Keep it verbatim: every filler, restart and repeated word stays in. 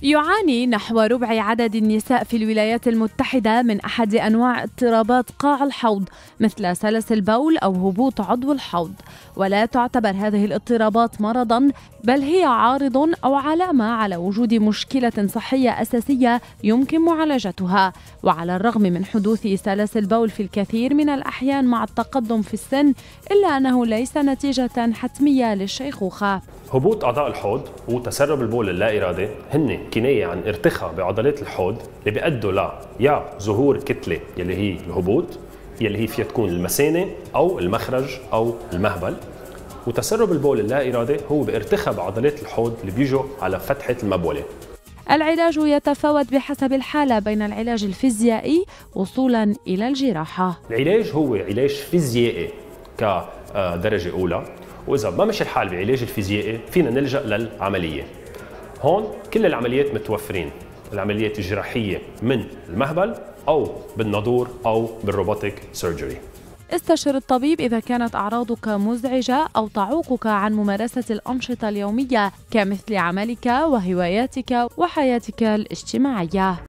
يعاني نحو ربع عدد النساء في الولايات المتحدة من أحد أنواع اضطرابات قاع الحوض مثل سلس البول أو هبوط عضو الحوض، ولا تعتبر هذه الاضطرابات مرضاً بل هي عارض أو علامة على وجود مشكلة صحية أساسية يمكن معالجتها. وعلى الرغم من حدوث سلس البول في الكثير من الأحيان مع التقدم في السن، إلا أنه ليس نتيجة حتمية للشيخوخة. هبوط أعضاء الحوض وتسرب البول اللا إرادي هن كناية عن ارتخاء بعضلات الحوض اللي بيؤدوا ل يا ظهور كتلة يلي هي الهبوط يلي هي فيها تكون المثانة أو المخرج أو المهبل، وتسرب البول اللا إرادي هو بارتخاء بعضلات الحوض اللي بيجوا على فتحة المبولة. العلاج يتفاوت بحسب الحالة بين العلاج الفيزيائي وصولاً إلى الجراحة. العلاج هو علاج فيزيائي كدرجة أولى، وإذا ما مش الحال بعلاج الفيزيائي فينا نلجأ للعملية. هون كل العمليات متوفرين، العمليات الجراحية من المهبل أو بالنادور أو بالروبوتيك سيرجري. استشر الطبيب إذا كانت أعراضك مزعجة أو تعوقك عن ممارسة الأنشطة اليومية كمثل عملك وهواياتك وحياتك الاجتماعية.